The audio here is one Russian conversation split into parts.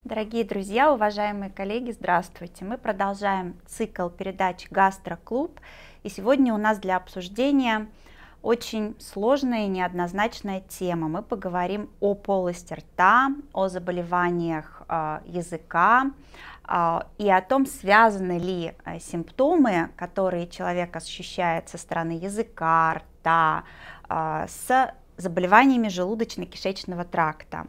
Дорогие друзья, уважаемые коллеги, здравствуйте! Мы продолжаем цикл передач «Гастроклуб», и сегодня у нас для обсуждения очень сложная и неоднозначная тема. Мы поговорим о полости рта, о заболеваниях языка и о том, связаны ли симптомы, которые человек ощущает со стороны языка, рта, с заболеваниями желудочно-кишечного тракта.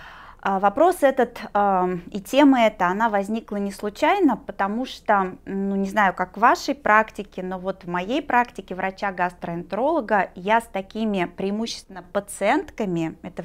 Вопрос этот и тема эта, она возникла не случайно, потому что, не знаю, как в вашей практике, но вот в моей практике врача-гастроэнтеролога я с такими преимущественно пациентками, это в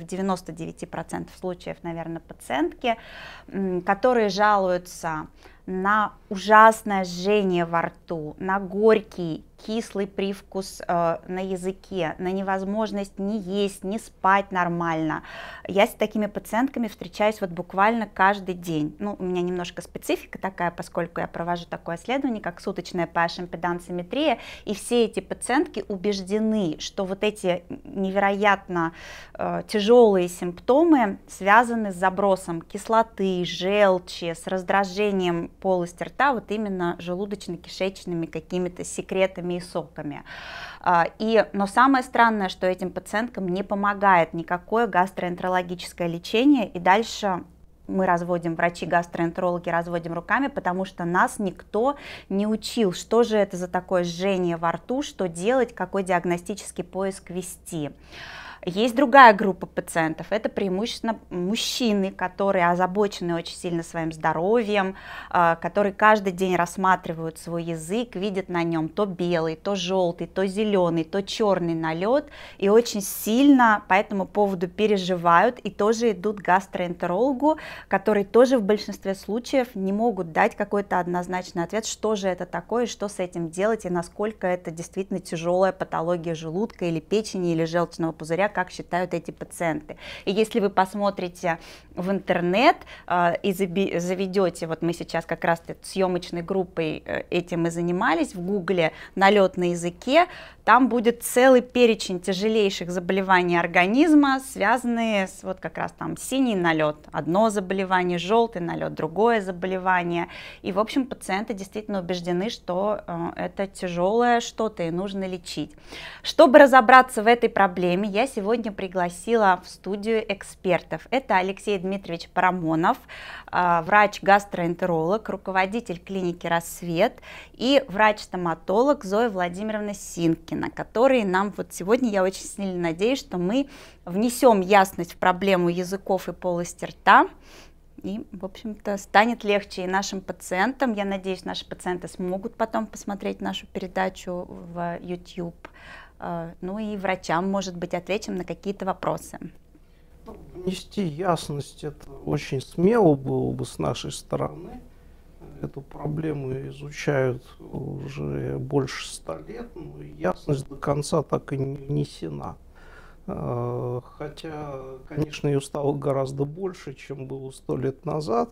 99% случаев, наверное, пациентки, которые жалуются на ужасное жжение во рту, на горький, кислый привкус на языке, на невозможность ни есть, ни спать нормально. Я с такими пациентками встречаюсь вот буквально каждый день. Ну, у меня немножко специфика такая, поскольку я провожу такое исследование, как суточная pH-импедансометрия, и все эти пациентки убеждены, что вот эти невероятно тяжелые симптомы связаны с забросом кислоты, желчи, с раздражением полости рта, вот именно желудочно-кишечными какими-то секретами и соками. Но самое странное, что этим пациенткам не помогает никакое гастроэнтерологическое лечение, и дальше мы разводим, врачи-гастроэнтерологи разводим руками, потому что нас никто не учил, что же это за такое жжение во рту, что делать, какой диагностический поиск вести. Есть другая группа пациентов, это преимущественно мужчины, которые озабочены очень сильно своим здоровьем, которые каждый день рассматривают свой язык, видят на нем то белый, то желтый, то зеленый, то черный налет, и очень сильно по этому поводу переживают и тоже идут к гастроэнтерологу, который тоже в большинстве случаев не могут дать какой-то однозначный ответ, что же это такое, что с этим делать и насколько это действительно тяжелая патология желудка или печени или желчного пузыря, как считают эти пациенты. И если вы посмотрите в интернет и заведете, вот мы сейчас как раз съемочной группой этим и занимались, в гугле «налет на языке», там будет целый перечень тяжелейших заболеваний организма, связанные с вот как раз там синий налет, одно заболевание, желтый налет, другое заболевание. И, в общем, пациенты действительно убеждены, что это тяжелое что-то и нужно лечить. Чтобы разобраться в этой проблеме, я сегодня пригласила в студию экспертов. Это Алексей Дмитриевич Парамонов, врач-гастроэнтеролог, руководитель клиники «Рассвет», и врач-стоматолог Зоя Владимировна Синкина, которые нам вот сегодня, я очень сильно надеюсь, что мы внесем ясность в проблему языков и полости рта, и, в общем-то, станет легче и нашим пациентам. Я надеюсь, наши пациенты смогут потом посмотреть нашу передачу в YouTube. Ну и врачам, может быть, ответим на какие-то вопросы. Внести ясность — это очень смело было бы с нашей стороны. Эту проблему изучают уже больше 100 лет, но ясность до конца так и не внесена. Хотя, конечно, ее стало гораздо больше, чем было 100 лет назад.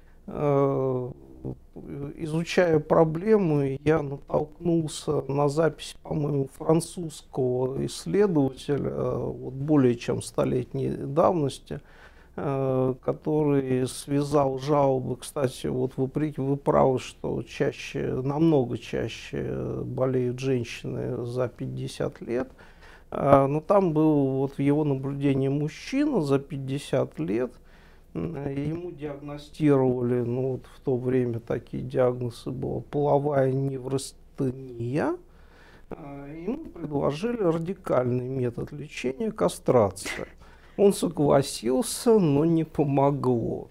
Изучая проблему, я натолкнулся на запись, по-моему, французского исследователя вот более чем 100-летней давности, который связал жалобы. Кстати, вот вы правы, что намного чаще болеют женщины за 50 лет. Но там был вот в его наблюдении мужчина за 50 лет. Ему диагностировали, вот в то время такие диагнозы были: половая неврастения. Ему предложили радикальный метод лечения — кастрация. Он согласился, но не помогло.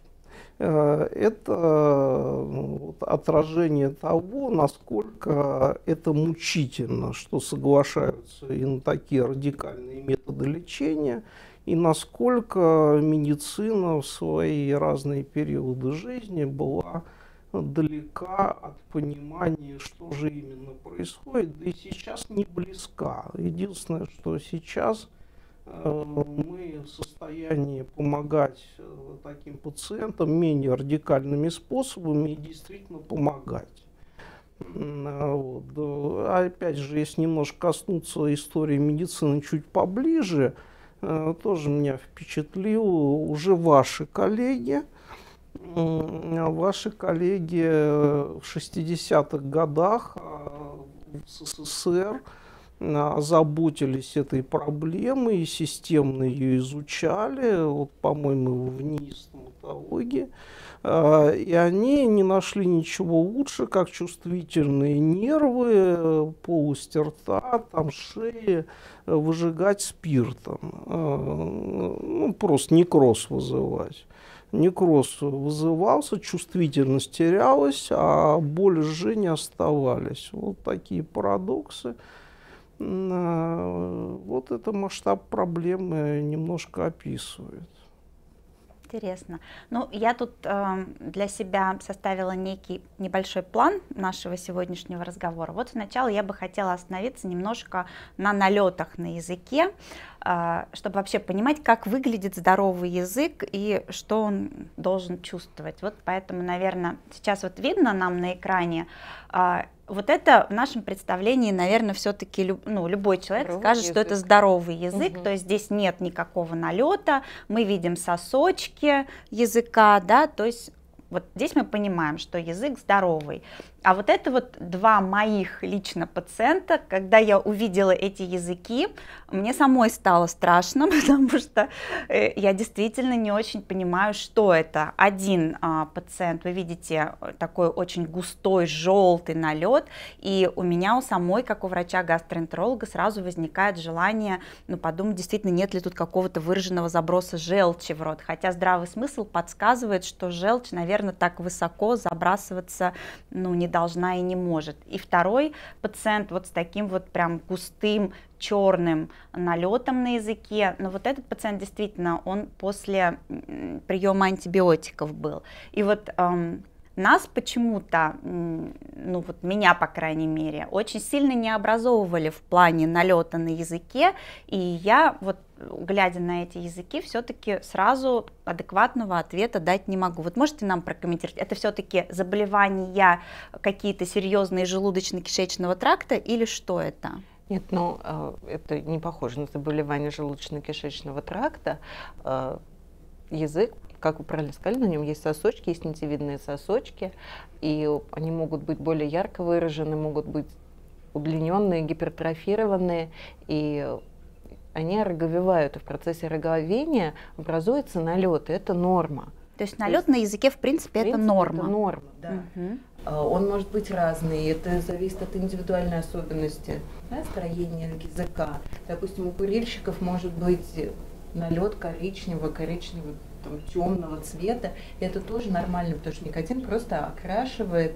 Это отражение того, насколько это мучительно, что соглашаются и на такие радикальные методы лечения, и насколько медицина в свои разные периоды жизни была далека от понимания, что же именно происходит, да и сейчас не близка. Единственное, что сейчас мы в состоянии помогать таким пациентам менее радикальными способами и действительно помогать. Опять же, если немножко коснуться истории медицины чуть поближе, тоже меня впечатлило уже ваши коллеги, Ваши коллеги в 60-х годах в СССР озаботились этой проблемой и системно ее изучали, вот, по-моему, в НИИ стоматологии. И они не нашли ничего лучше, как чувствительные нервы, полости рта, там, шеи выжигать спиртом. Ну, просто некроз вызывать. Некроз вызывался, чувствительность терялась, а боли, жжения оставались. Вот такие парадоксы. Вот это масштаб проблемы немножко описывает. Интересно. Ну, я тут для себя составила некий небольшой план нашего сегодняшнего разговора. Вот сначала я бы хотела остановиться немножко на налетах на языке, чтобы вообще понимать, как выглядит здоровый язык и что он должен чувствовать. Вот поэтому, наверное, сейчас вот видно нам на экране. Вот это в нашем представлении, наверное, все-таки любой человек здоровый скажет, язык. что это здоровый язык, то есть здесь нет никакого налета, мы видим сосочки языка, да, то есть вот здесь мы понимаем, что язык здоровый. А вот это вот два моих лично пациента, когда я увидела эти языки, мне самой стало страшно, потому что я действительно не очень понимаю, что это. Один пациент, вы видите, такой очень густой желтый налет, и у меня у самой, как у врача-гастроэнтеролога, сразу возникает желание, подумать, действительно, нет ли тут какого-то выраженного заброса желчи в рот, хотя здравый смысл подсказывает, что желчь, наверное, так высоко забрасываться, не должна и не может. И второй пациент вот с таким вот прям густым черным налетом на языке, но вот этот пациент действительно, он после приема антибиотиков был. И вот нас почему-то, вот меня, по крайней мере, очень сильно не образовывали в плане налета на языке, и я вот, глядя на эти языки, все-таки сразу адекватного ответа дать не могу. Вот можете нам прокомментировать, это все-таки заболевания какие-то серьезные желудочно-кишечного тракта или что это? Нет, это не похоже на заболевание желудочно-кишечного тракта. Язык, как вы правильно сказали, на нем есть сосочки, есть нитевидные сосочки, и они могут быть более ярко выражены, могут быть удлиненные, гипертрофированные, и они роговевают, и в процессе роговения образуется налет, и это норма. То есть налет на языке, в принципе, это норма? Это норма, да. Угу. Он может быть разный, это зависит от индивидуальной особенности, да, строения языка. Допустим, у курильщиков может быть налет коричневого, темного цвета. И это тоже нормально, потому что никотин просто окрашивает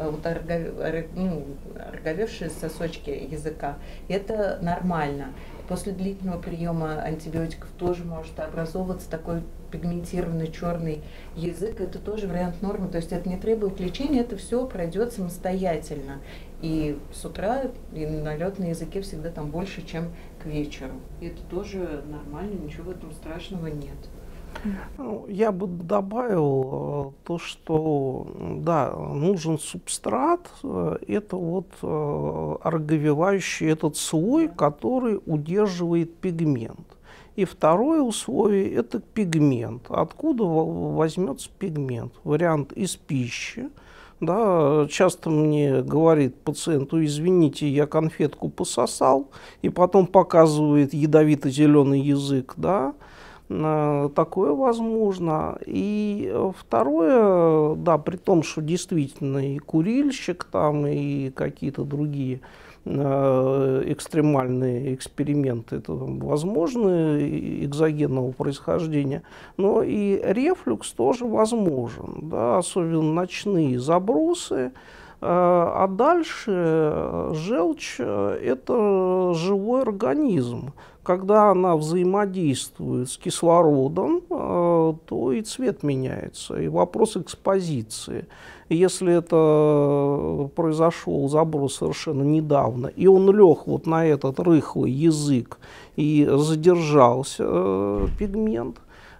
ороговевшие сосочки языка. И это нормально. После длительного приема антибиотиков тоже может образовываться такой пигментированный черный язык. Это тоже вариант нормы. То есть это не требует лечения, это все пройдет самостоятельно. И с утра и налет на языке всегда там больше, чем к вечеру. И это тоже нормально, ничего в этом страшного нет. Я бы добавил то, что да, нужен субстрат, это вот ороговевающий этот слой, который удерживает пигмент. И второе условие – это пигмент. Откуда возьмется пигмент? Вариант из пищи. Да, часто мне говорит пациенту: извините, я конфетку пососал, и потом показывает ядовито-зеленый язык, да. Такое возможно. И второе, да, при том, что действительно и курильщик там, и какие-то другие экстремальные эксперименты, это возможны, экзогенного происхождения, но и рефлюкс тоже возможен, да, особенно ночные забросы. А дальше желчь – это живой организм. Когда она взаимодействует с кислородом, то и цвет меняется, и вопрос экспозиции. Если это произошел заброс совершенно недавно, и он лег вот на этот рыхлый язык и задержался пигмент,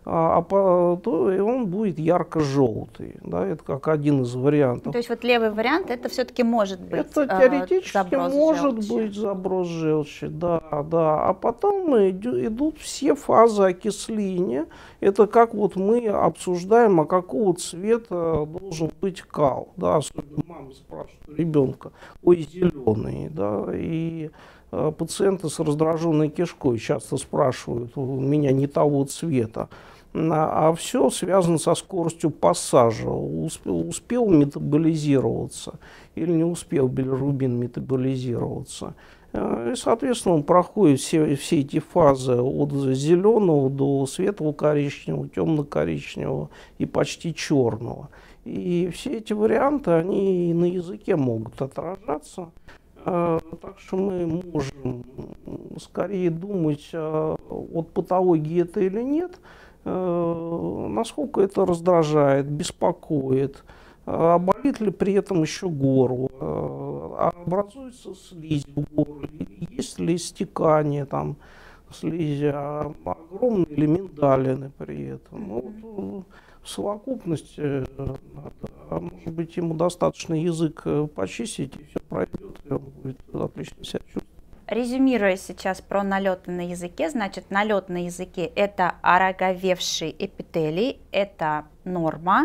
то и он будет ярко-желтый. Да, это как один из вариантов. То есть вот левый вариант, это все-таки может быть это теоретически заброс может желчи. быть заброс желчи, да. А потом идут все фазы окисления. Это как вот мы обсуждаем, а какого цвета должен быть кал. Да, особенно мама спрашивает ребенка, ой, зеленый, да, и пациенты с раздраженной кишкой часто спрашивают, у меня не того цвета. А все связано со скоростью пассажа. Успел метаболизироваться или не успел билирубин метаболизироваться. И, соответственно, он проходит все эти фазы от зеленого до светло-коричневого, темно-коричневого и почти черного. И все эти варианты, они и на языке могут отражаться. Так что мы можем скорее думать, от патологии это или нет, насколько это раздражает, беспокоит, болит ли при этом еще горло, образуется слизь в горле, есть ли стекание там слизи, огромные ли миндалины при этом. Ну, в совокупности, может быть, ему достаточно язык почистить, и все пройдет, и он будет отлично себя чувствовать. Резюмируя сейчас про налеты на языке, значит, налет на языке – это ороговевший эпителий, это норма.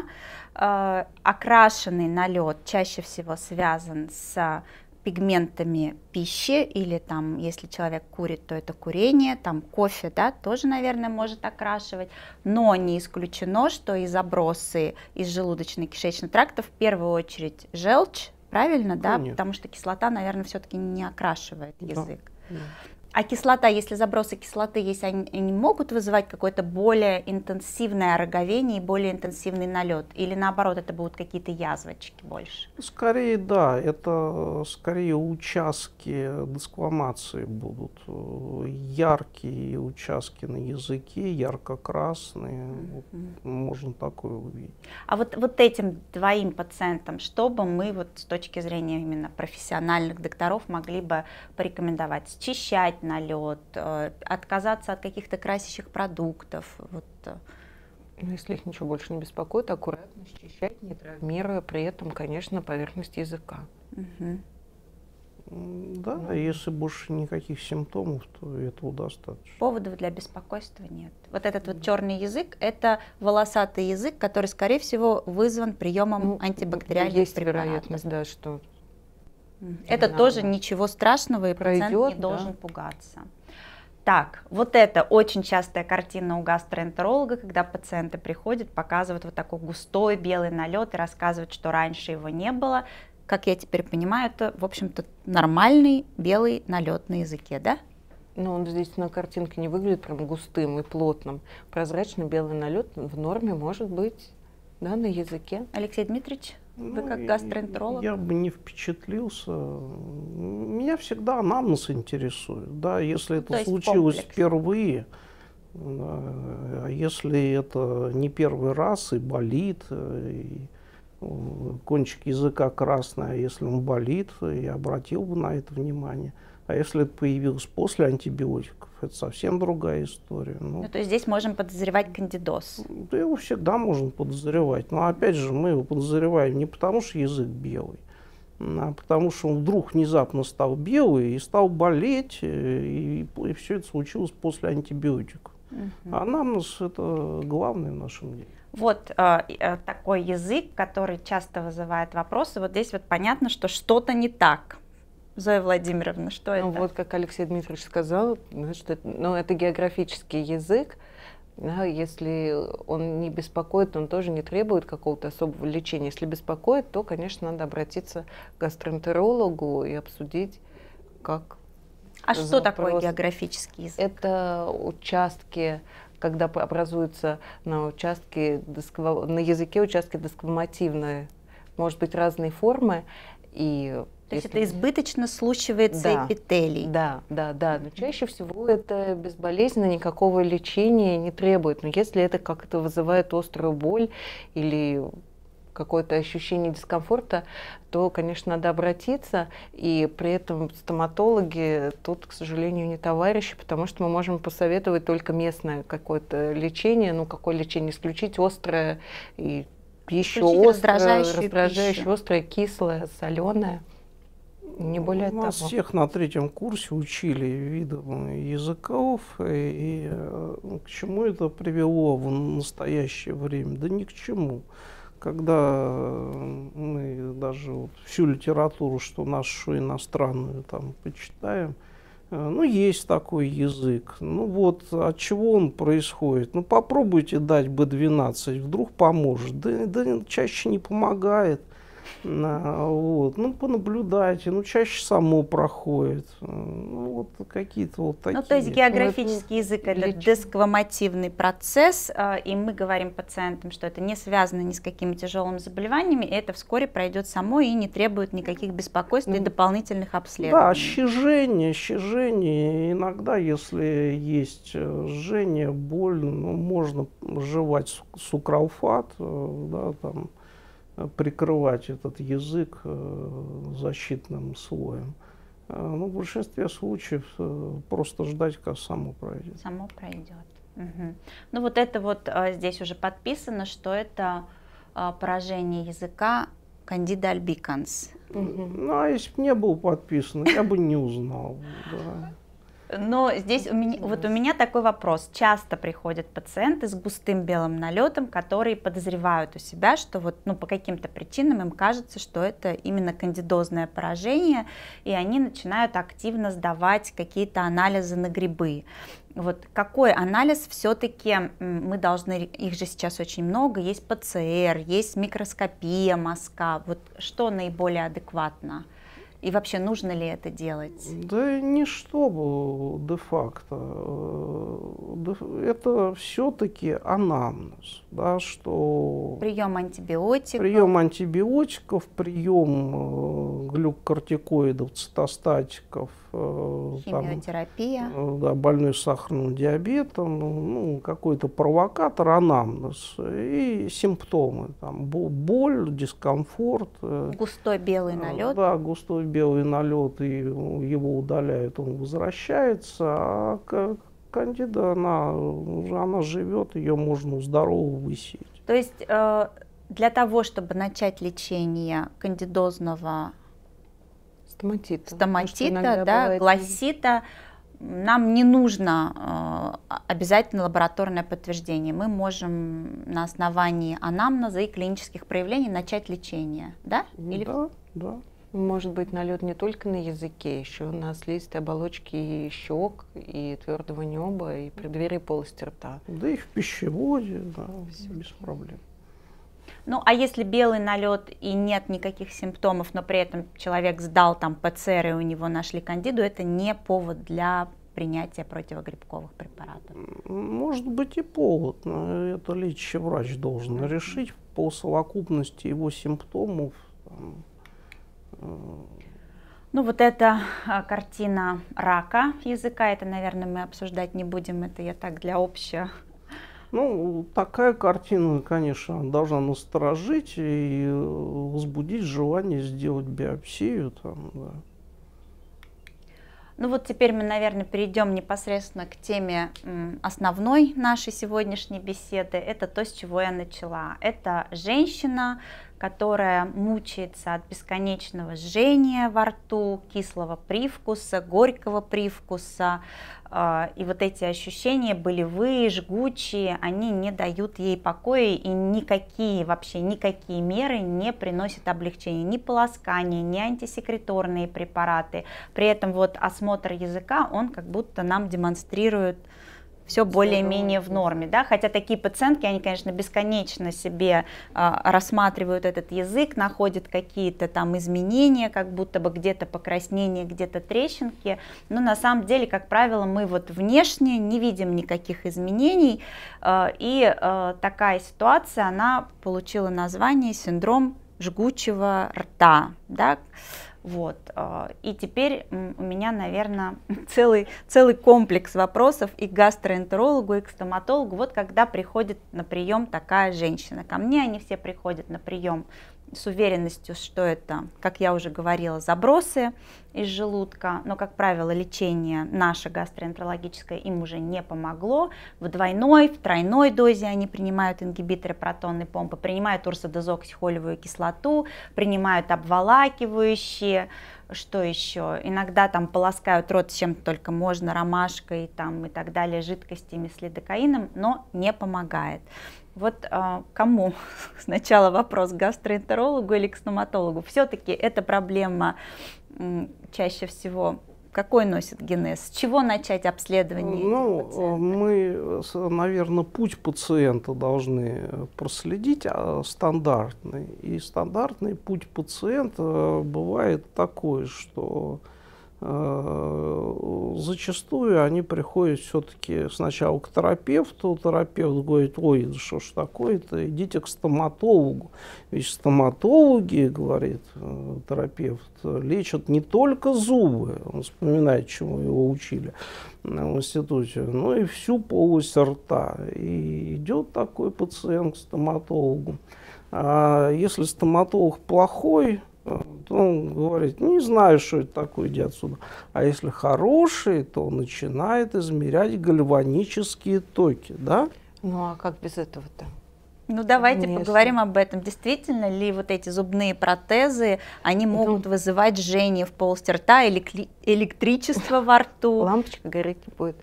Окрашенный налет чаще всего связан с пигментами пищи, или там, если человек курит, то это курение, там кофе, да, тоже, наверное, может окрашивать, но не исключено, что и забросы из желудочно-кишечного тракта в первую очередь желчь, правильно, да, Конечно. потому что кислота, наверное, все-таки не окрашивает язык. Да. А кислота, если забросы кислоты есть, они могут вызывать какое-то более интенсивное ороговение и более интенсивный налет? Или наоборот, это будут какие-то язвочки больше? Скорее, да, это скорее участки десквамации будут. Яркие участки на языке, ярко-красные. Вот, можно такое увидеть. А вот этим двоим пациентам, что бы мы вот с точки зрения именно профессиональных докторов могли бы порекомендовать? Счищать налет, отказаться от каких-то красящих продуктов? Вот. Ну, если их ничего больше не беспокоит, аккуратно счищать, не травмируя при этом, конечно, поверхность языка. Угу. Да, если больше никаких симптомов, то этого достаточно. Поводов для беспокойства нет. Вот этот вот черный язык – это волосатый язык, который, скорее всего, вызван приемом антибактериальных есть препаратов. вероятность, да, что это тоже ничего страшного, и пациент не должен пугаться. Так, вот это очень частая картина у гастроэнтеролога, когда пациенты приходят, показывают вот такой густой белый налет и рассказывают, что раньше его не было. Как я теперь понимаю, это, в общем-то, нормальный белый налет на языке, да? Ну, он здесь на картинке не выглядит прям густым и плотным. Прозрачный белый налет в норме может быть, да, на языке. Алексей Дмитриевич, вы как гастроэнтеролог? Я бы не впечатлился. Меня всегда анамнез интересует. Да, если это случилось впервые, да, а если это не первый раз и болит, и кончик языка красный, а если он болит, я обратил бы на это внимание. А если это появилось после антибиотиков, это совсем другая история. Ну, то есть здесь можем подозревать кандидоз? Да, его всегда можно подозревать. Но опять же, мы его подозреваем не потому, что язык белый, а потому что он вдруг внезапно стал белый и стал болеть, и все это случилось после антибиотиков. Анамнез – это главное в нашем деле. Вот такой язык, который часто вызывает вопросы. Вот здесь вот понятно, что что-то не так. Зоя Владимировна, что это? Вот как Алексей Дмитриевич сказал, что это географический язык. Да, если он не беспокоит, он тоже не требует какого-то особого лечения. Если беспокоит, то, конечно, надо обратиться к гастроэнтерологу и обсудить, как. А что такое географический язык? Это участки, когда образуются на языке участки десквамативные, может быть разные формы. То есть это избыточно слущивается эпителий? Да. Но чаще всего это безболезненно, никакого лечения не требует. Но если это как-то вызывает острую боль или какое-то ощущение дискомфорта, то, конечно, надо обратиться. И при этом стоматологи тут, к сожалению, не товарищи, потому что мы можем посоветовать только местное какое-то лечение. Ну, какое лечение? Исключить острое и еще острое, раздражающее, острое, кислое, соленое. Не более того. Нас всех на 3-м курсе учили видам языков, и к чему это привело в настоящее время? Да ни к чему. Когда мы даже вот всю литературу, что нашу, что иностранную, там почитаем, ну, есть такой язык. Ну, вот от чего он происходит? Ну, попробуйте дать B12, вдруг поможет. Да чаще не помогает. Вот. Ну, понаблюдайте, ну, чаще само проходит. Ну, вот какие-то вот такие. Ну, то есть географический язык – это десквамативный процесс, и мы говорим пациентам, что это не связано ни с какими тяжелыми заболеваниями, и это вскоре пройдет само и не требует никаких беспокойств и дополнительных обследований. Да, щежение. Иногда, если есть жжение, боль, ну, можно жевать сукралфат, да, там, прикрывать этот язык защитным слоем. Но в большинстве случаев просто ждать, как само пройдет. Само пройдет. Угу. Ну вот это вот здесь уже подписано, что это поражение языка Candida albicans. Ну, а если бы не было подписано, я бы не узнал. Да. Но здесь у меня такой вопрос. Часто приходят пациенты с густым белым налетом, которые подозревают у себя, что вот, ну, по каким-то причинам им кажется, что это именно кандидозное поражение, и они начинают активно сдавать какие-то анализы на грибы. Вот какой анализ все-таки мы должны, их же сейчас очень много, есть ПЦР, есть микроскопия мозга, вот что наиболее адекватно? И вообще, нужно ли это делать? Да не чтобы де-факто. Это все-таки анамнез, да, что... Прием антибиотиков. Прием антибиотиков, прием глюкокортикоидов, цитостатиков. Химиотерапия. Там, да, больной с сахарным диабетом, ну, какой-то провокатор, анамнез и симптомы. Там, боль, дискомфорт. Густой белый налет. Да, густой белый налет, и его удаляют, он возвращается, а кандида, она живет, ее можно у здорового высеять. То есть для того, чтобы начать лечение кандидозного стоматита, да, глоссита, нам не нужно обязательно лабораторное подтверждение. Мы можем на основании анамнеза и клинических проявлений начать лечение, да? Или... Да. Может быть налет не только на языке, еще на слизистой оболочке и щек, и твердого неба, и преддверии полости рта. Да и в пищеводе, да, все без проблем. Ну, а если белый налет и нет никаких симптомов, но при этом человек сдал там ПЦР и у него нашли кандиду, это не повод для принятия противогрибковых препаратов? Может быть и повод, но это лечащий врач должен решить по совокупности его симптомов. Ну, вот эта картина рака языка, это, наверное, мы обсуждать не будем, это я так для общего. Ну, такая картина, конечно, должна насторожить и возбудить желание сделать биопсию. Там, да. Ну вот теперь мы, наверное, перейдем непосредственно к теме основной нашей сегодняшней беседы. Это то, с чего я начала. Это женщина, которая мучается от бесконечного жжения во рту, кислого привкуса, горького привкуса. И вот эти ощущения болевые, жгучие, они не дают ей покоя, и вообще никакие меры не приносят облегчения, ни полоскание, ни антисекреторные препараты. При этом вот осмотр языка, он как будто нам демонстрирует все более-менее в норме, да, хотя такие пациентки, они, конечно, бесконечно себе рассматривают этот язык, находят какие-то там изменения, как будто бы где-то покраснение, где-то трещинки, но на самом деле, как правило, мы вот внешне не видим никаких изменений, и такая ситуация, она получила название синдром жгучего рта, да, вот. И теперь у меня, наверное, целый комплекс вопросов и к гастроэнтерологу, и к стоматологу. Вот когда приходит на прием такая женщина, ко мне они все приходят на прием с уверенностью, что это, как я уже говорила, забросы из желудка, но, как правило, лечение наше гастроэнтерологическое им уже не помогло. В двойной, в тройной дозе они принимают ингибиторы протонной помпы, принимают урсодезоксихолевую кислоту, принимают обволакивающие, что еще? Иногда там полоскают рот чем только можно, ромашкой там, и так далее, жидкостями с лидокаином, но не помогает. Вот кому сначала вопрос, к гастроэнтерологу или к стоматологу? Все-таки эта проблема чаще всего какой носит генез? С чего начать обследование? Ну, мы, наверное, путь пациента должны проследить стандартный. И стандартный путь пациента бывает такой, что зачастую они приходят все-таки сначала к терапевту, терапевт говорит: ой, да что ж такое-то, идите к стоматологу. Ведь стоматологи, говорит терапевт, лечат не только зубы, он вспоминает, чему его учили в институте, но и всю полость рта. И идет такой пациент к стоматологу. А если стоматолог плохой, то он говорит: не знаю, что это такое, иди отсюда. А если хороший, то он начинает измерять гальванические токи, да? Ну а как без этого-то? Ну давайте Конечно. поговорим об этом. Действительно ли вот эти зубные протезы, они могут вызывать жжение в полости рта или электричество во рту? Лампочка гореть не будет.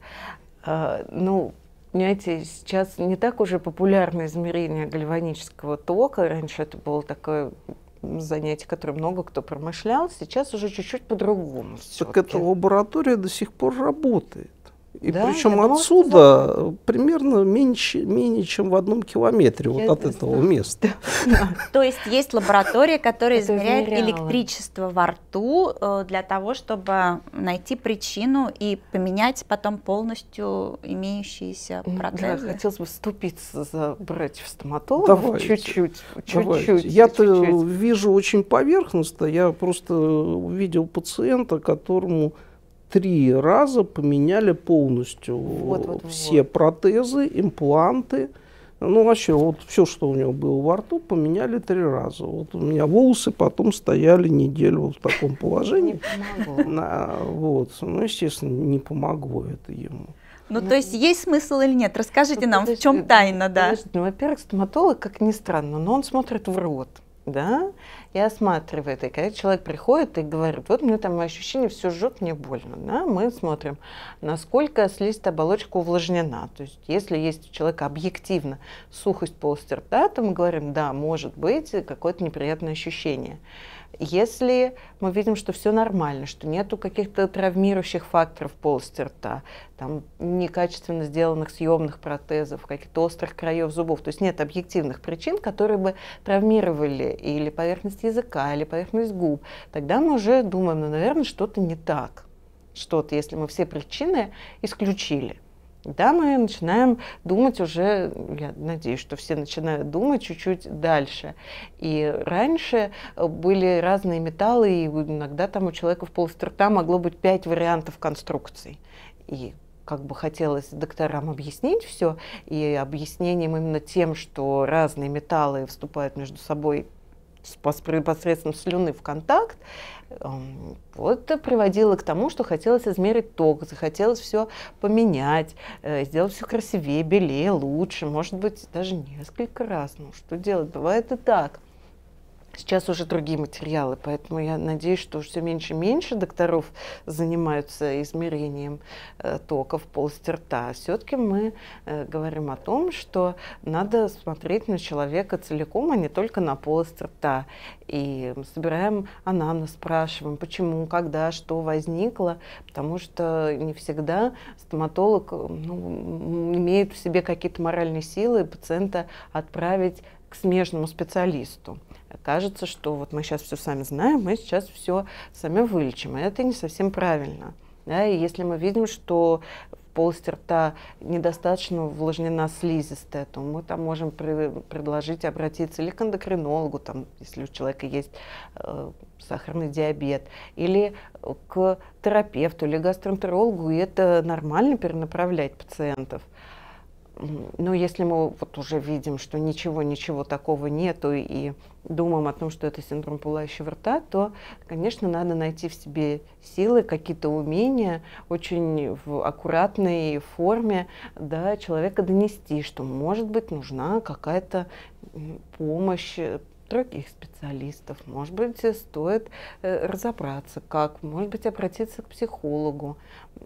Ну, понимаете, сейчас не так уже популярно измерение гальванического тока. Раньше это было такое занятие, которое много кто промышлял. Сейчас уже чуть-чуть по-другому. Так эта лаборатория до сих пор работает. И да, причем отсюда примерно менее чем в 1 километре вот от этого места. То есть есть лаборатория, которая измеряет электричество во рту для того, чтобы найти причину и поменять потом полностью имеющиеся протезы. Да, хотелось бы вступиться за братьев-стоматологов чуть-чуть. Я-то вижу очень поверхностно. Я просто увидел пациента, которому 3 раза поменяли полностью все протезы, импланты. Ну, вообще, вот все, что у него было во рту, поменяли 3 раза. Вот у меня волосы потом стояли неделю вот в таком положении. Не помогло. Вот. Ну, естественно, не помогло это ему. Ну, то есть есть смысл или нет? Расскажите нам, в чем тайна, да? Ну, во-первых, стоматолог, как ни странно, но он смотрит в рот. Да, и осматривает. И когда человек приходит и говорит: вот мне там ощущение, все жжет, мне больно. Да? Мы смотрим, насколько слизистая оболочка увлажнена. То есть, если есть у человека объективно сухость полости рта, то мы говорим: да, может быть какое-то неприятное ощущение. Если мы видим, что все нормально, что нету каких-то травмирующих факторов полости рта, там некачественно сделанных съемных протезов, каких-то острых краев зубов, то есть нет объективных причин, которые бы травмировали или поверхность языка, или поверхность губ, тогда мы уже думаем: ну, наверное, что-то не так. Что-то, если мы все причины исключили. Да, мы начинаем думать уже, я надеюсь, что все начинают думать чуть-чуть дальше. И раньше были разные металлы, и иногда там у человека в полости рта могло быть 5 вариантов конструкций. И как бы хотелось докторам объяснить все, и объяснением именно тем, что разные металлы вступают между собой посредством слюны в контакт, вот приводило к тому, что хотелось измерить ток, захотелось все поменять, сделать все красивее, белее, лучше, может быть, даже несколько раз. Ну, что делать? Бывает и так. Сейчас уже другие материалы, поэтому я надеюсь, что все меньше и меньше докторов занимаются измерением тока в полости рта. Все-таки мы говорим о том, что надо смотреть на человека целиком, а не только на полость рта. И мы собираем анамнез, спрашиваем, почему, когда, что возникло, потому что не всегда стоматолог имеет в себе какие-то моральные силы пациента отправить к смежному специалисту. Кажется, что вот мы сейчас все сами знаем, мы сейчас все сами вылечим. И это не совсем правильно. Да? И если мы видим, что полость рта недостаточно увлажнена слизистая, то мы там можем предложить обратиться или к эндокринологу, там, если у человека есть сахарный диабет, или к терапевту, или гастроэнтерологу, и это нормально перенаправлять пациентов. Но если мы вот уже видим, что ничего такого нету, и думаем о том, что это синдром пылающего рта, то, конечно, надо найти в себе силы, какие-то умения, очень в аккуратной форме, да, человека донести, что, может быть, нужна какая-то помощь других специалистов, может быть, стоит разобраться, как, может быть, обратиться к психологу,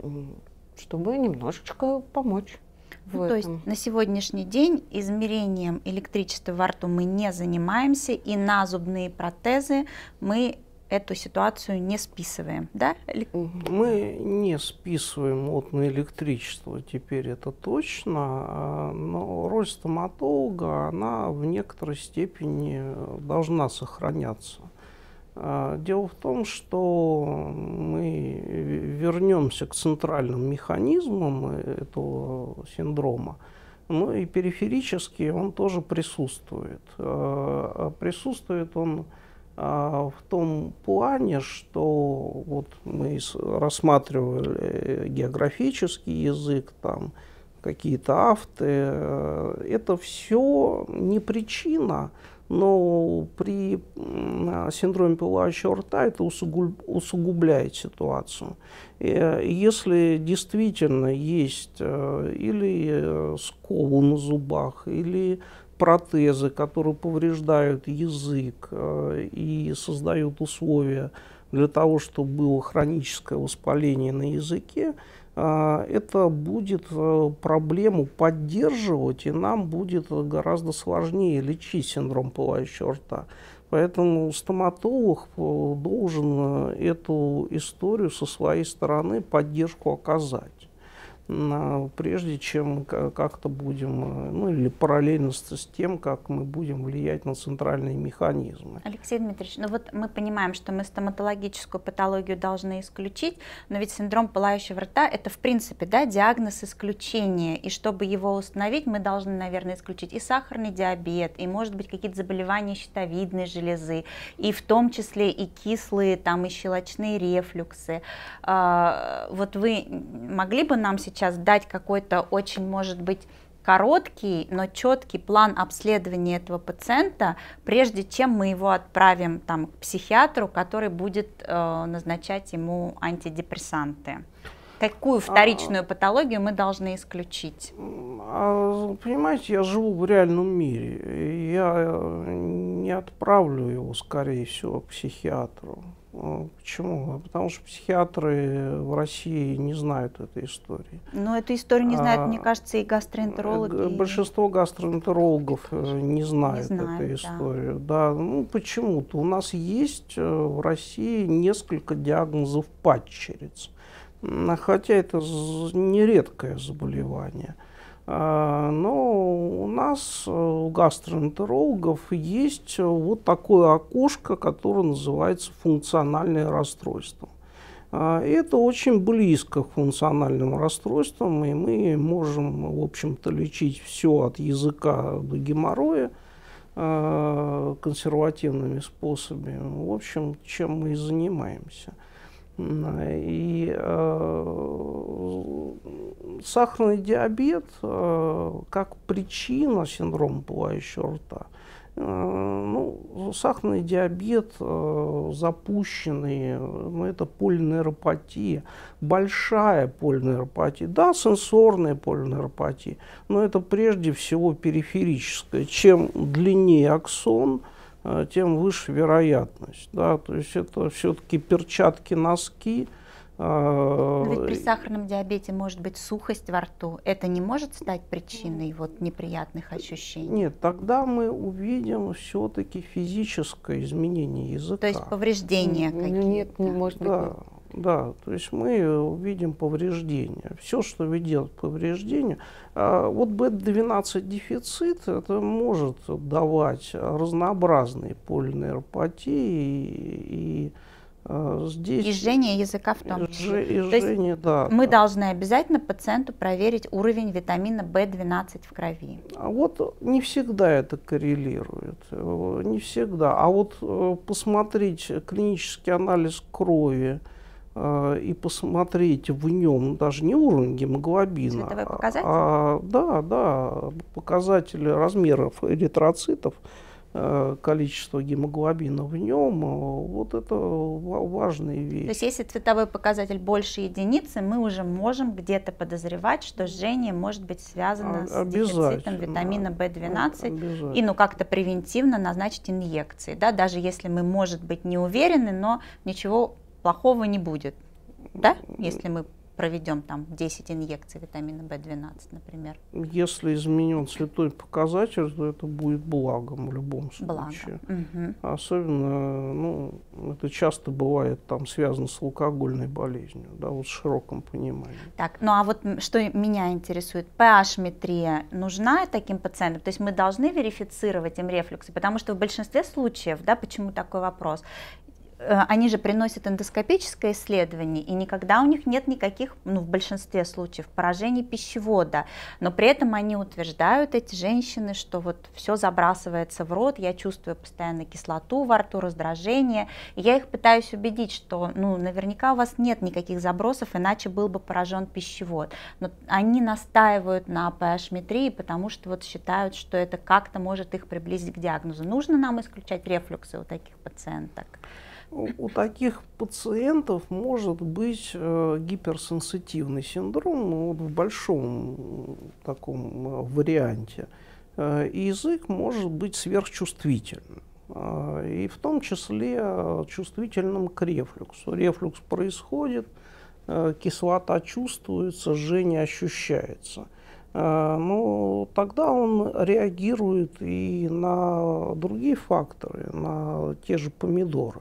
чтобы немножечко помочь. Ну, то есть на сегодняшний день измерением электричества во рту мы не занимаемся, и на зубные протезы мы эту ситуацию не списываем, да? Мы не списываем вот на электричество, теперь это точно, но роль стоматолога, она в некоторой степени должна сохраняться. Дело в том, что мы вернемся к центральным механизмам этого синдрома, но и периферически он тоже присутствует. Присутствует он в том плане, что вот мы рассматривали географический язык, там какие-то афты, это все не причина, но при синдроме пылающего рта это усугубляет ситуацию. Если действительно есть или сколы на зубах, или протезы, которые повреждают язык и создают условия для того, чтобы было хроническое воспаление на языке, это будет проблему поддерживать, и нам будет гораздо сложнее лечить синдром пылающего рта. Поэтому стоматолог должен эту историю со своей стороны поддержку оказать, прежде чем как-то будем, ну или параллельно с тем, как мы будем влиять на центральные механизмы. Алексей Дмитриевич, ну вот мы понимаем, что мы стоматологическую патологию должны исключить, но ведь синдром пылающего рта – это в принципе, да, диагноз исключения, и чтобы его установить, мы должны, наверное, исключить и сахарный диабет, и, может быть, какие-то заболевания щитовидной железы, и в том числе и кислые, там, и щелочные рефлюксы. Вот вы могли бы нам сейчас дать какой-то очень, может быть, короткий, но четкий план обследования этого пациента, прежде чем мы его отправим там, к психиатру, который будет назначать ему антидепрессанты? Какую вторичную патологию мы должны исключить? Понимаете, я живу в реальном мире. Я не отправлю его, скорее всего, к психиатру. Почему? Потому что психиатры в России не знают этой истории. Но эту историю не знают, мне кажется, и гастроэнтерологи. Большинство гастроэнтерологов не знают эту историю. Да. Ну, почему-то у нас есть в России несколько диагнозов падчериц. Хотя это нередкое заболевание. Но у нас, у гастроэнтерологов, есть вот такое окошко, которое называется функциональное расстройство. Это очень близко к функциональным расстройствам, и мы можем, в общем-то, лечить все от языка до геморроя консервативными способами. В общем, чем мы и занимаемся. И сахарный диабет как причина синдрома пылающего рта. Ну, сахарный диабет запущенный, это полинейропатия, большая полинейропатия, да, сенсорная полинейропатия, но это прежде всего периферическая. Чем длиннее аксон, тем выше вероятность. Да? То есть это все-таки перчатки, носки. Но ведь при сахарном диабете может быть сухость во рту. Это не может стать причиной вот неприятных ощущений? Нет, тогда мы увидим все-таки физическое изменение языка. То есть повреждения какие-то? Нет, не может быть. Да, да, то есть мы увидим повреждения. Все, что ведет к повреждению. Вот бета-12 дефицит, это может давать разнообразные полинейропатии и Здесь И жжение языка в том числе. То есть да. Мы должны обязательно пациенту проверить уровень витамина В12 в крови. А вот не всегда это коррелирует, не всегда. А вот посмотреть клинический анализ крови и посмотреть в нем даже не уровень гемоглобина, Цветовой показатель? да, показатели размеров эритроцитов, количество гемоглобина в нем, вот это важные вещи. То есть если цветовой показатель больше единицы, мы уже можем где-то подозревать, что жжение может быть связано с дефицитом витамина В12 и как-то превентивно назначить инъекции, да, даже если мы, может быть, не уверены, но ничего плохого не будет, да, если мы проведем там 10 инъекций витамина В12, например. Если изменен цветовой показатель, то это будет благом в любом случае. Угу. Особенно, это часто бывает там связано с алкогольной болезнью, да, вот в широком понимании. Так, а вот что меня интересует, pH-метрия нужна таким пациентам? То есть мы должны верифицировать им рефлюксы, потому что в большинстве случаев, да, почему такой вопрос? Они же приносят эндоскопическое исследование, и никогда у них нет никаких, в большинстве случаев, поражений пищевода, но при этом они утверждают, эти женщины, что вот все забрасывается в рот, я чувствую постоянно кислоту во рту, раздражение, и я их пытаюсь убедить, что наверняка у вас нет никаких забросов, иначе был бы поражен пищевод, но они настаивают на pH-метрии, потому что вот считают, что это как-то может их приблизить к диагнозу. Нужно нам исключать рефлюксы у таких пациенток? У таких пациентов может быть гиперсенситивный синдром в большом таком варианте. И язык может быть сверхчувствительным. И в том числе чувствительным к рефлюксу. Рефлюкс происходит, кислота чувствуется, жжение ощущается. Но тогда он реагирует и на другие факторы, на те же помидоры.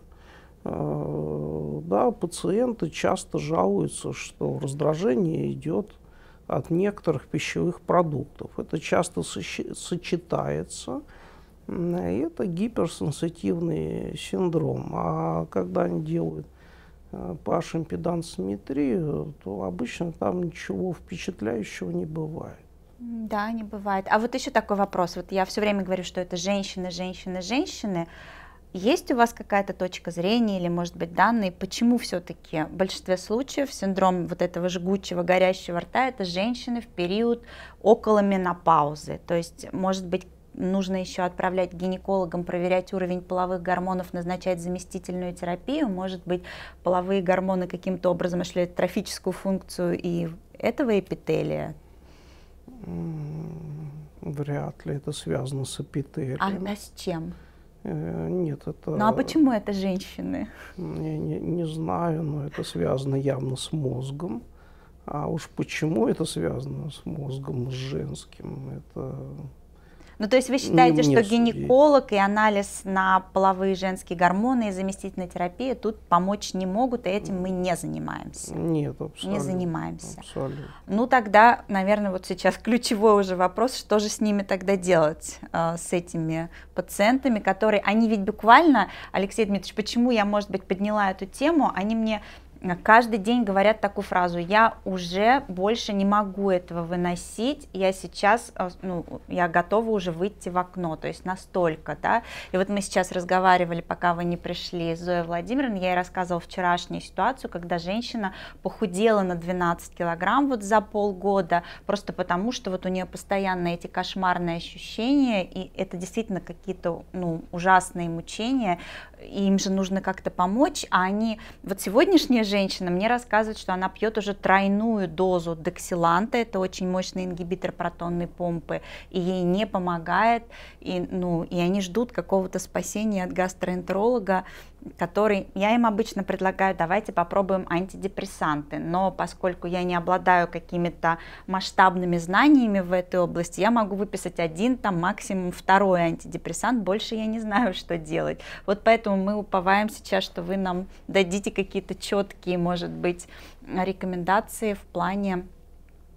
Да, пациенты часто жалуются, что раздражение идет от некоторых пищевых продуктов. Это часто сочетается, и это гиперсенситивный синдром. А когда они делают pH-импедансометрию, то обычно там ничего впечатляющего не бывает. Да, не бывает. А вот еще такой вопрос. Вот я все время говорю, что это женщины, женщины, женщины. Есть у вас какая-то точка зрения или, может быть, данные, почему все-таки в большинстве случаев синдром вот этого жгучего, горящего рта — это женщины в период около менопаузы? То есть, может быть, нужно еще отправлять к гинекологам, проверять уровень половых гормонов, назначать заместительную терапию? Может быть, половые гормоны каким-то образом осуществляют трофическую функцию и этого эпителия? Вряд ли это связано с эпителием. А с чем? Нет, это... А почему это женщины? Не знаю, но это связано явно с мозгом. А уж почему это связано с мозгом, с женским, это... То есть вы считаете, что гинеколог и анализ на половые женские гормоны и заместительная терапия тут помочь не могут, и этим мы не занимаемся? Нет, абсолютно. Не занимаемся. Абсолютно. Тогда, наверное, вот сейчас ключевой уже вопрос, что же с ними тогда делать, с этими пациентами, которые, они ведь буквально, Алексей Дмитриевич, почему я, может быть, подняла эту тему, они мне каждый день говорят такую фразу: я уже больше не могу этого выносить, я сейчас, я готова уже выйти в окно, то есть настолько, да. И вот мы сейчас разговаривали, пока вы не пришли, с Зоей Владимировной, я ей рассказывала вчерашнюю ситуацию, когда женщина похудела на 12 килограмм вот за полгода, просто потому что вот у нее постоянно эти кошмарные ощущения, и это действительно какие-то, ужасные мучения, и им же нужно как-то помочь, а они, вот сегодняшняя женщина мне рассказывает, что она пьет уже тройную дозу дексиланта, это очень мощный ингибитор протонной помпы, и ей не помогает, и они ждут какого-то спасения от гастроэнтеролога, который, я им обычно предлагаю, давайте попробуем антидепрессанты, но поскольку я не обладаю какими-то масштабными знаниями в этой области, я могу выписать один, там максимум второй антидепрессант, больше я не знаю, что делать. Вот поэтому мы уповаем сейчас, что вы нам дадите какие-то четкие, может быть, рекомендации в плане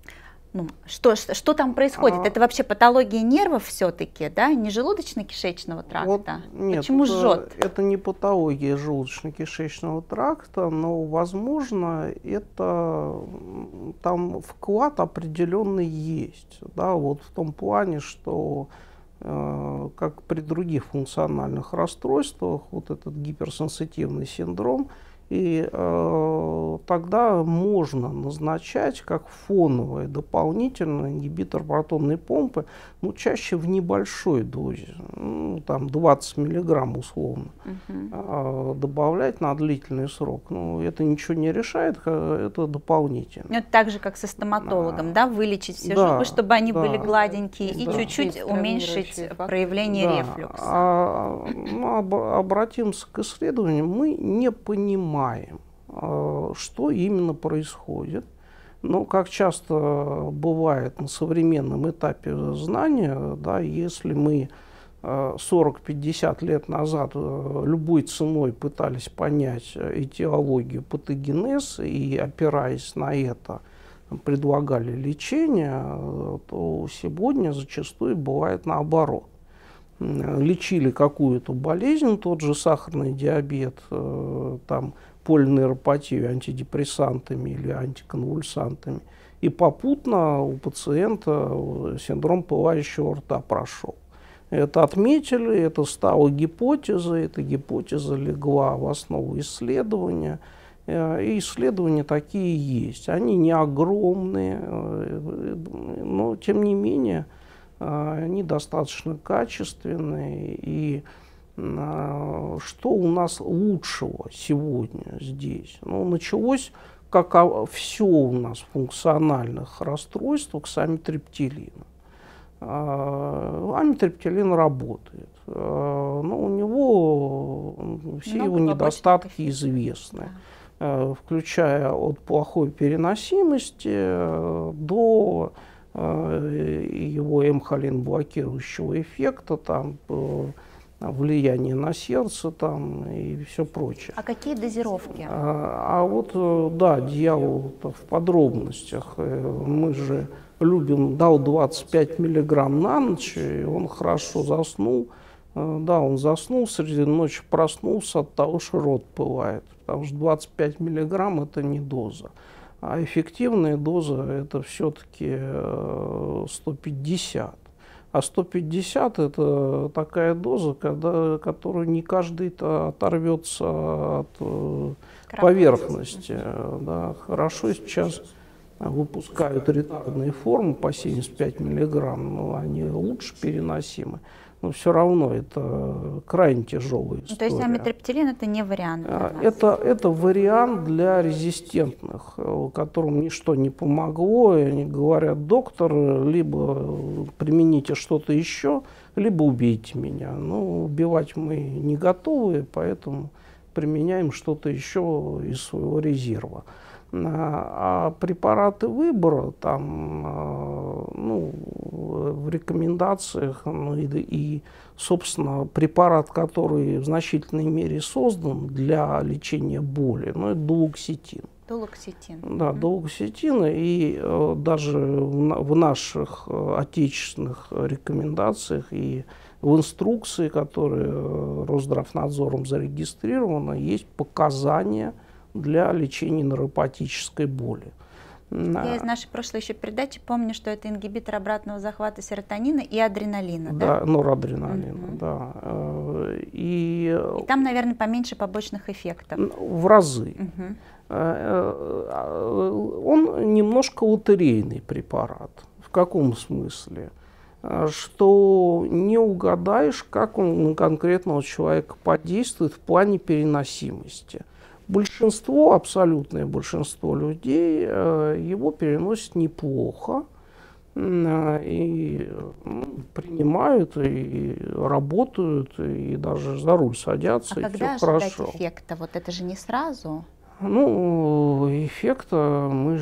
Ну, что там происходит? Это вообще патология нервов все-таки, да? Не желудочно-кишечного тракта? Нет, почему жжет? Это не патология желудочно-кишечного тракта, но, возможно, это там вклад определенный есть. Да, вот в том плане, что как при других функциональных расстройствах, вот этот гиперсенситивный синдром, и тогда можно назначать как фоновое дополнительно ингибитор протонной помпы, ну, чаще в небольшой дозе, ну, там 20 миллиграмм условно, добавлять на длительный срок. Ну, это ничего не решает, это дополнительно. Ну, это так же, как со стоматологом, да, вылечить все зубы, чтобы они были гладенькие, и чуть-чуть уменьшить проявление рефлюкса. Обратимся к исследованию. Мы не понимаем, что именно происходит. Но, как часто бывает на современном этапе знания, да, если мы 40-50 лет назад любой ценой пытались понять этиологию, патогенез и, опираясь на это, предлагали лечение, то сегодня зачастую бывает наоборот. Лечили какую-то болезнь, тот же сахарный диабет, там, полинейропатию антидепрессантами или антиконвульсантами, и попутно у пациента синдром пылающего рта прошел. Это отметили, это стало гипотезой, эта гипотеза легла в основу исследования, и исследования такие есть. Они не огромные, но тем не менее они достаточно качественные. И что у нас лучшего сегодня здесь? Ну, началось, как все у нас в функциональных расстройствах, с амитриптилина. Амитриптилин работает, но у него все его недостатки известны, включая от плохой переносимости до его эмхолин-блокирующего эффекта, там, влияние на сердце там, и все прочее. А какие дозировки? Вот, да, дьявол в подробностях. Мы же любим, дал 25 миллиграмм на ночь, и он хорошо заснул. Да, он заснул, среди ночи проснулся от того, что рот пылает. Потому что 25 миллиграмм – это не доза. А эффективная доза – это все-таки 150. А 150 – это такая доза, которую не каждый оторвется от поверхности. Да. Хорошо сейчас выпускают ретардные формы по 75 миллиграмм, но они лучше переносимы. Но все равно это крайне тяжелая история. То есть амитриптилин – это не вариант для нас? Это вариант для резистентных, которым ничто не помогло. И они говорят: доктор, либо примените что-то еще, либо убейте меня. Но убивать мы не готовы, поэтому применяем что-то еще из своего резерва. А препараты выбора там, ну, в рекомендациях, ну, и, собственно, препарат, который в значительной мере создан для лечения боли, ну, это дуоксетин. Дуоксетин. Да, дуоксетин, и даже в наших отечественных рекомендациях и в инструкции, которые Росздравнадзором зарегистрированы, есть показания для лечения нейропатической боли. Я из нашей прошлой еще передачи помню, что это ингибитор обратного захвата серотонина и адреналина. Да, норадреналина, да. И там, наверное, поменьше побочных эффектов. В разы. Он немножко лотерейный препарат. В каком смысле? Что не угадаешь, как он на конкретного человека подействует в плане переносимости. Большинство, абсолютное большинство людей его переносят неплохо, и принимают, и работают, и даже за руль садятся, и когда все ожидать хорошо. Эффекта? Вот это же не сразу. Ну, эффекта мы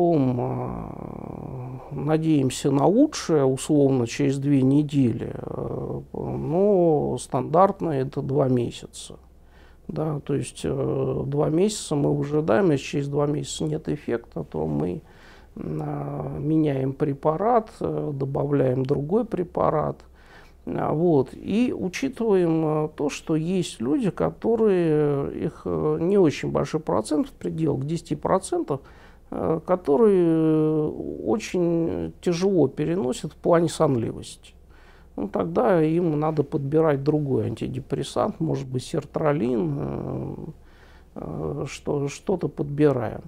ждем, надеемся на лучшее, условно, через 2 недели, но стандартно это 2 месяца. Да, то есть 2 месяца мы выжидаем, если через 2 месяца нет эффекта, то мы меняем препарат, добавляем другой препарат. Вот. И учитываем то, что есть люди, которые, их не очень большой процент, в пределах 10%, которые очень тяжело переносят в плане сонливости. Ну, тогда им надо подбирать другой антидепрессант, может быть, сертралин, что-то подбираем.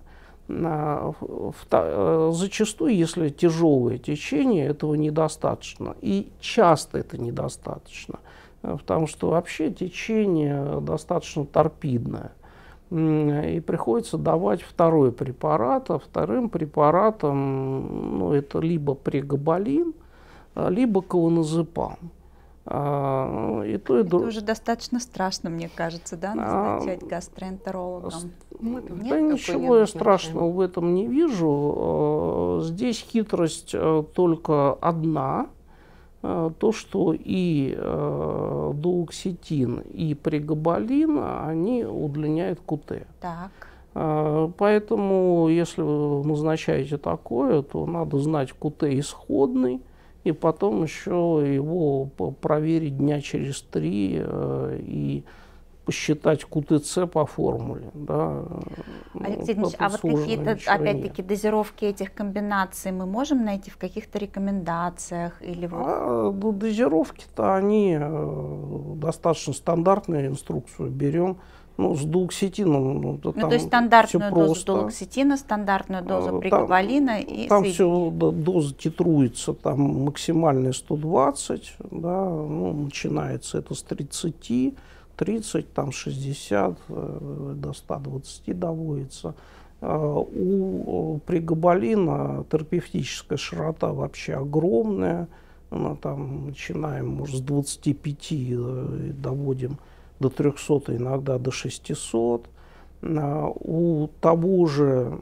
Зачастую, если тяжелое течение, этого недостаточно. И часто это недостаточно, потому что вообще течение достаточно торпидное. И приходится давать второй препарат, а вторым препаратом, ну, это либо прегабалин, либо клоназепам. Это уже достаточно страшно, мне кажется, да, назначать гастроэнтерологам? Да ничего страшного в этом не вижу. Здесь хитрость только одна. То, что и дуоксетин, и прегабалин, они удлиняют КУТ. Так. Поэтому, если вы назначаете такое, то надо знать КУТ исходный, и потом еще его проверить дня через 3 и посчитать КУТЦ по формуле. Да. Алексей Дмитриевич, а вот какие-то, опять-таки, дозировки этих комбинаций мы можем найти в каких-то рекомендациях? Или вот... Дозировки-то они достаточно стандартные, инструкцию берем. Ну, с дуоксетином, то есть стандартную дозу дуоксетина, стандартную дозу прегабалина и там все, доза титруется, там максимальная 120, да, ну, начинается это с 30, 30, там 60, до 120 доводится. У прегабалина терапевтическая широта вообще огромная, она там начинаем, может, с 25 доводим до 300, иногда до 600. У того же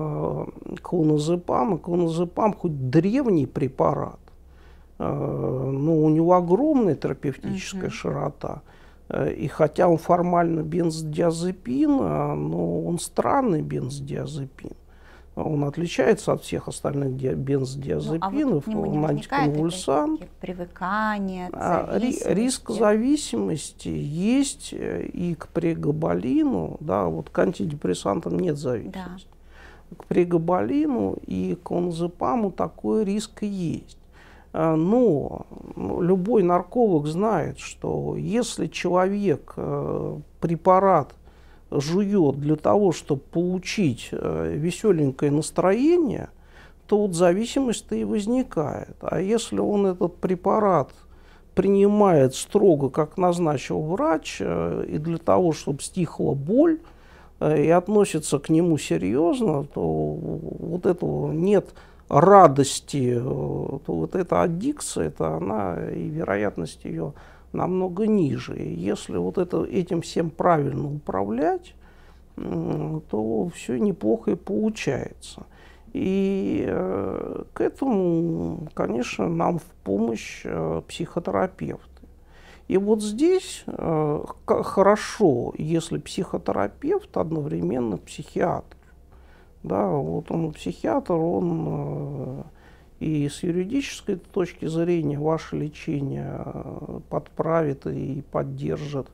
клоназепам хоть древний препарат, но у него огромная терапевтическая широта. И хотя он формально бензодиазепин, но он странный бензодиазепин. Он отличается от всех остальных бензодиазепинов, он антиконвульсант. Привыкание, риск зависимости есть и к прегабалину, да, вот к антидепрессантам нет зависимости. Да. К прегабалину и к клоназепаму такой риск и есть. Но любой нарколог знает, что если человек препарат жует для того, чтобы получить веселенькое настроение, то вот зависимость-то и возникает. А если он этот препарат принимает строго, как назначил врач, и для того, чтобы стихла боль, и относится к нему серьезно, то вот этого нет радости, то вот эта аддикция, это она, и вероятность ее намного ниже. И если вот этим всем правильно управлять, то все неплохо и получается. И к этому, конечно, нам в помощь психотерапевты. И вот здесь хорошо, если психотерапевт одновременно психиатр. Да, вот он психиатр, он и с юридической точки зрения ваше лечение подправит и поддержит.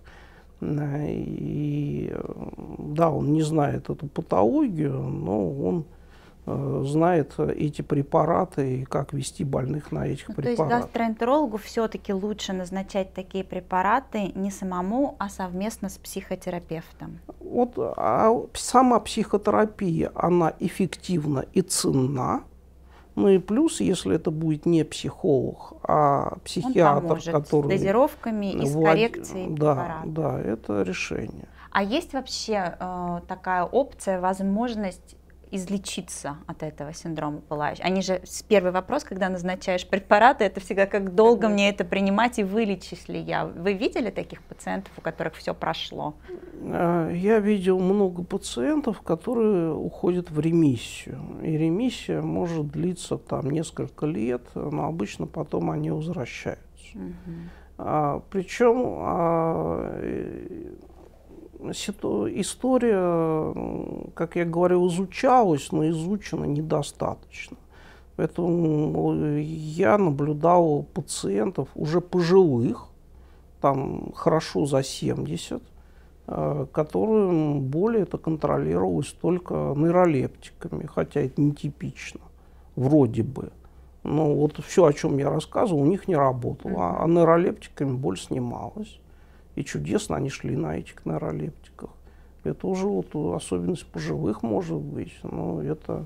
И да, он не знает эту патологию, но он знает эти препараты и как вести больных на этих препаратах. То есть гастроэнтерологу все-таки лучше назначать такие препараты не самому, а совместно с психотерапевтом? Вот, сама психотерапия, она эффективна и ценна. Ну и плюс, если это будет не психолог, а психиатр, который... с дозировками и с коррекцией препарата. Да, это решение. А есть вообще такая опция, возможность излечиться от этого синдрома пылающего? Они же, первый вопрос, когда назначаешь препараты, это всегда как долго мне это принимать и вылечусь ли я? Вы видели таких пациентов, у которых все прошло? Я видел много пациентов, которые уходят в ремиссию. И ремиссия может длиться там несколько лет, но обычно потом они возвращаются. Причем История, как я говорил, изучалась, но изучена недостаточно. Поэтому я наблюдал пациентов уже пожилых, там хорошо за 70, которым боль это контролировалась только нейролептиками, хотя это нетипично, вроде бы. Но вот все, о чем я рассказывал, у них не работало, а нейролептиками боль снималась. И чудесно они шли на этих нейролептиках. Это уже вот особенность пожилых может быть, но это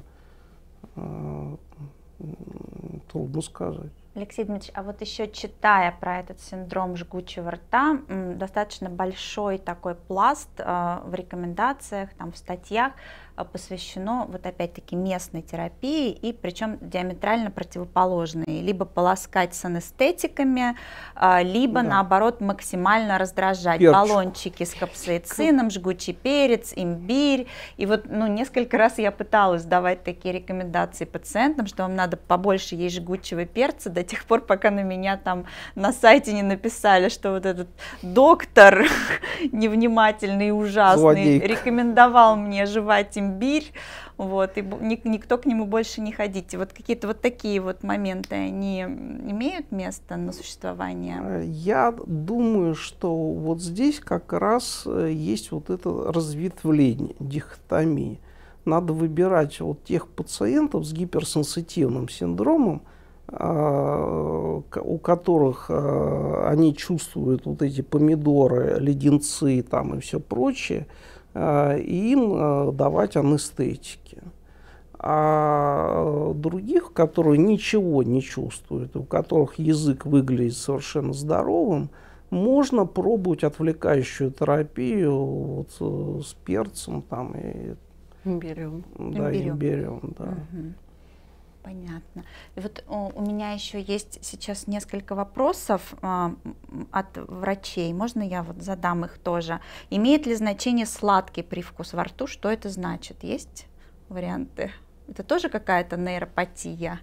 трудно сказать. Алексей Дмитриевич, а вот еще читая про этот синдром жгучего рта, достаточно большой такой пласт в рекомендациях, там, в статьях посвящено вот опять-таки местной терапии, и причем диаметрально противоположные. Либо полоскать с анестетиками, либо наоборот максимально раздражать. Баллончики с капсаицином, жгучий перец, имбирь. И вот несколько раз я пыталась давать такие рекомендации пациентам, что вам надо побольше есть жгучего перца до тех пор, пока на меня там на сайте не написали, что вот этот доктор невнимательный и ужасный рекомендовал мне жевать имбирь, вот, и никто к нему больше не ходите. Вот какие-то вот такие вот моменты, они имеют место на существование? Я думаю, что вот здесь как раз есть вот это разветвление, дихотомия. Надо выбирать вот тех пациентов с гиперсенситивным синдромом, у которых они чувствуют вот эти помидоры, леденцы там и все прочее, и им давать анестетики. А других, которые ничего не чувствуют, у которых язык выглядит совершенно здоровым, можно пробовать отвлекающую терапию вот с перцем там и имбирем. Да, имбирем, да. Понятно. И вот у меня еще есть сейчас несколько вопросов от врачей. Можно я вот задам их тоже? Имеет ли значение сладкий привкус во рту? Что это значит? Есть варианты? Это тоже какая-то нейропатия?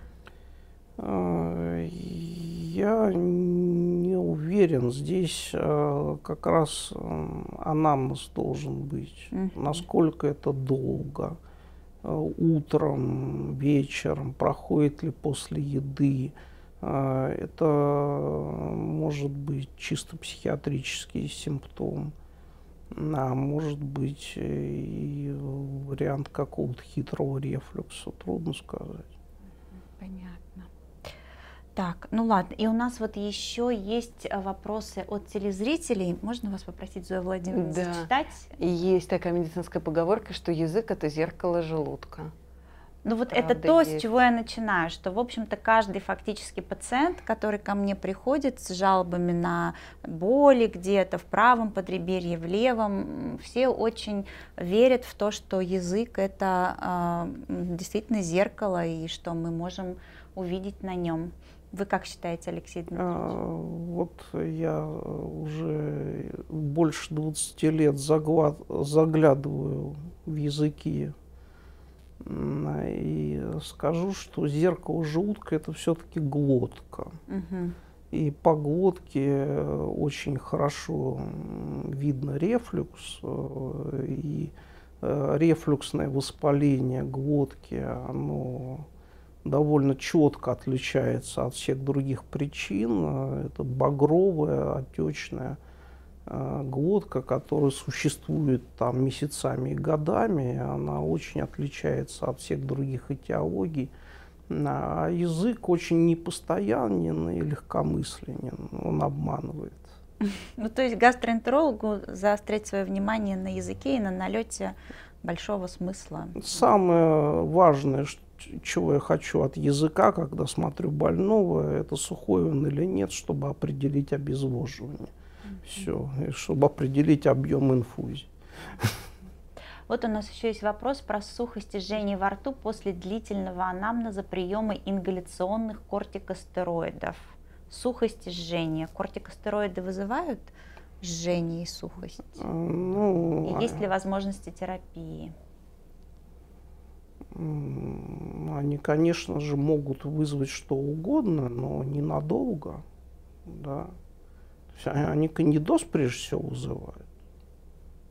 Я не уверен. Здесь как раз анамнез должен быть. Насколько это долго? Утром, вечером, проходит ли после еды. Это может быть чисто психиатрический симптом, а может быть и вариант какого-то хитрого рефлюкса, трудно сказать. Понятно. Так, ну ладно, и у нас вот еще есть вопросы от телезрителей. Можно вас попросить, Зоя Владимировна, зачитать? Есть такая медицинская поговорка, что язык – это зеркало желудка. Ну вот это то, с чего я начинаю, что, в общем-то, каждый фактически пациент, который ко мне приходит с жалобами на боли где-то в правом подреберье, в левом, все очень верят в то, что язык – это действительно зеркало, и что мы можем увидеть на нем. Вы как считаете, Алексей Дмитриевич? Вот я уже больше 20 лет заглядываю в языки и скажу, что зеркало желудка – это все-таки глотка. И по глотке очень хорошо видно рефлюкс, и рефлюксное воспаление глотки, оно довольно четко отличается от всех других причин. Это багровая, отечная глотка, которая существует там месяцами и годами. Она очень отличается от всех других этиологий. А язык очень непостоянен и легкомысленен. Он обманывает. Ну, то есть гастроэнтерологу заострять свое внимание на языке и на налете большого смысла. Самое важное, чего я хочу от языка, когда смотрю больного, это сухой он или нет, чтобы определить обезвоживание. Все, и чтобы определить объем инфузии. Вот у нас еще есть вопрос про сухость и жжение во рту после длительного анамнеза приема ингаляционных кортикостероидов. Сухость и жжение. Кортикостероиды вызывают жжение и сухость? И есть ли возможности терапии? Они, конечно же, могут вызвать что угодно, но ненадолго. Да. Они кандидоз прежде всего вызывают.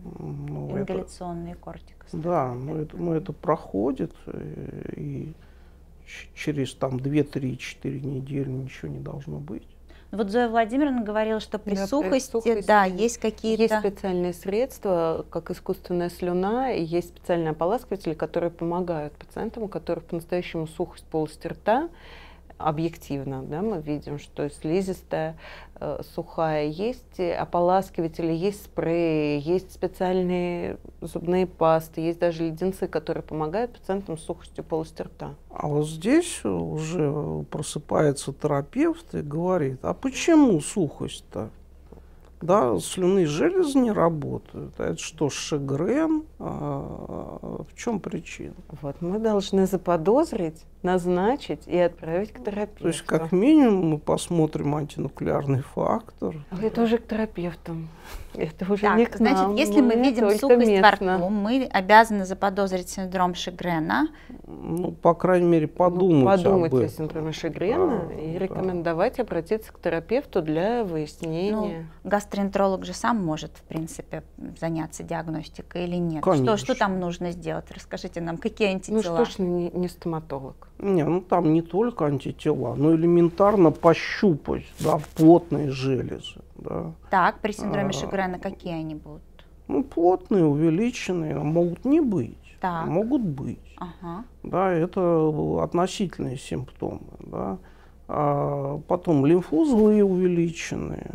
Ну, ингаляционные кортикостероиды. Да, но это проходит, и через там 2-3-4 недели ничего не должно быть. Вот Зоя Владимировна говорила, что при Да, сухости, да, есть какие-то... Есть специальные средства, как искусственная слюна, и есть специальные ополаскиватели, которые помогают пациентам, у которых по-настоящему сухость полости рта, объективно, да, мы видим, что слизистая сухая, есть ополаскиватели, есть спреи, есть специальные зубные пасты, есть даже леденцы, которые помогают пациентам с сухостью полости рта. А вот здесь уже просыпается терапевт и говорит, а почему сухость-то? Да, слюнные железы не работают. А это что, Шегрен? В чем причина? Вот мы должны заподозрить, назначить и отправить к терапевту. То есть, как минимум, мы посмотрим антинуклеарный фактор. Это уже к терапевту. Это уже Так, не к нам. значит, если мы видим только сухость во местно. рту, мы обязаны заподозрить синдром Шегрена. Ну, по крайней мере, подумать Подумать об о этом. синдроме Шегрена Да, и да. рекомендовать обратиться к терапевту для Ну, выяснения. гастроэнтеролог же сам может, в принципе, заняться диагностикой или нет? Конечно. Что там нужно сделать? Расскажите нам, какие Ну, антитела? уж точно не стоматолог. Не, ну там не только антитела, но элементарно пощупать, да, плотные железы, да. Так, при синдроме А. Шегрена какие они будут? Ну, плотные, увеличенные, могут не быть, Так. могут быть. Ага. Да, это относительные симптомы, да. А потом лимфузлы увеличенные,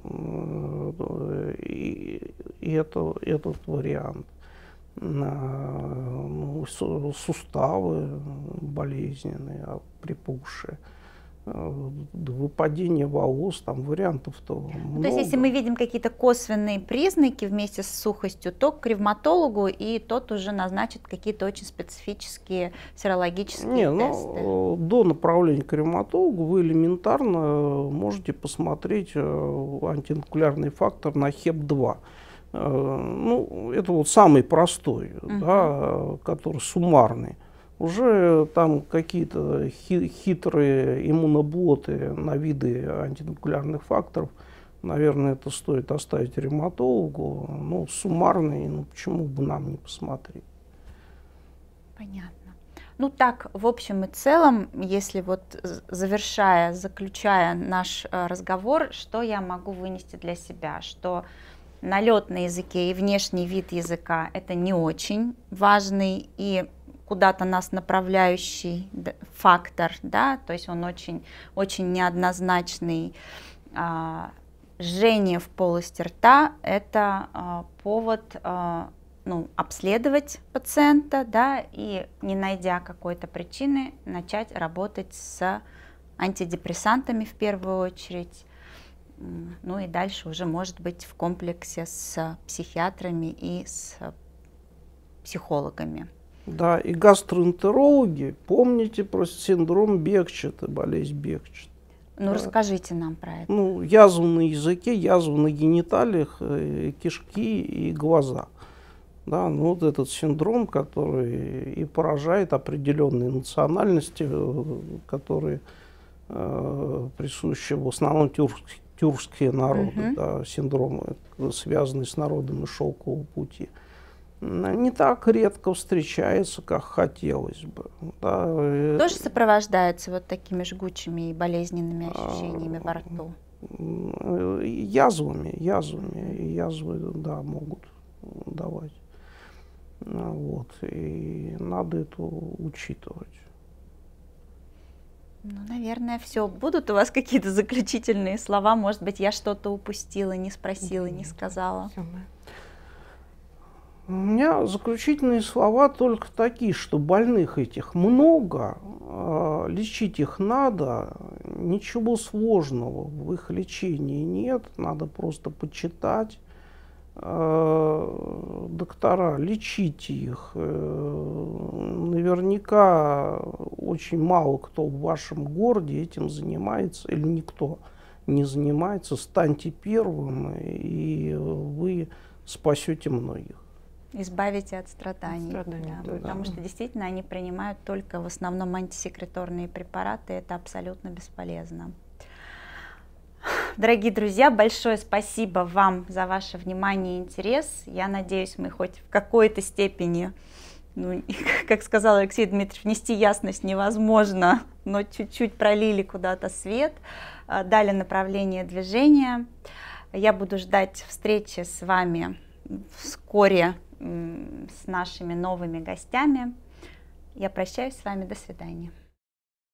и этот вариант. Ну, суставы болезненные, припухшие, выпадение волос, там вариантов-то много. То есть, если мы видим какие-то косвенные признаки вместе с сухостью, то к ревматологу, и тот уже назначит какие-то очень специфические серологические Не, тесты. ну, до направления к ревматологу вы элементарно можете посмотреть антинуклеарный фактор на ХЕП-2. Ну, это вот самый простой, да, который суммарный. Уже там какие-то хитрые иммуноботы на виды антинуклеарных факторов, наверное, это стоит оставить ревматологу. Ну, суммарный, ну, почему бы нам не посмотреть? Понятно. Ну так, в общем и целом, если вот заключая наш разговор, что я могу вынести для себя, что налет на языке и внешний вид языка — это не очень важный и куда-то нас направляющий фактор, да, то есть он очень, очень неоднозначный. Жжение в полости рта — это повод обследовать пациента, да, и, не найдя какой-то причины, начать работать с антидепрессантами в первую очередь. Ну и дальше уже, может быть, в комплексе с психиатрами и с психологами. Да, и гастроэнтерологи, помните про синдром Бекчета, болезнь Бекчета. Ну, расскажите нам про это. Ну, язвы на языке, язвы на гениталиях, кишки и глаза. Да, ну вот этот синдром, который и поражает определенные национальности, которые присущи в основном тюркские народы, да, синдромы, связанные с народами Шелкового пути. Не так редко встречается, как хотелось бы. Да. Тоже сопровождается вот такими жгучими и болезненными ощущениями во рту? Язвы, да, могут давать. Вот. И надо это учитывать. Ну, наверное, все. Будут у вас какие-то заключительные слова? Может быть, я что-то упустила, не спросила, не сказала? У меня заключительные слова только такие, что больных этих много, лечить их надо, ничего сложного в их лечении нет, надо просто почитать. Доктора, лечите их. Наверняка очень мало кто в вашем городе этим занимается, или никто не занимается. Станьте первым, и вы спасете многих. Избавите от страданий. Да, да. Потому что действительно они принимают только в основном антисекреторные препараты, и это абсолютно бесполезно. Дорогие друзья, большое спасибо вам за ваше внимание и интерес. Я надеюсь, мы хоть в какой-то степени, ну, как сказал Алексей Дмитриевич, внести ясность невозможно, но чуть-чуть пролили куда-то свет, дали направление движения. Я буду ждать встречи с вами вскоре с нашими новыми гостями. Я прощаюсь с вами. До свидания.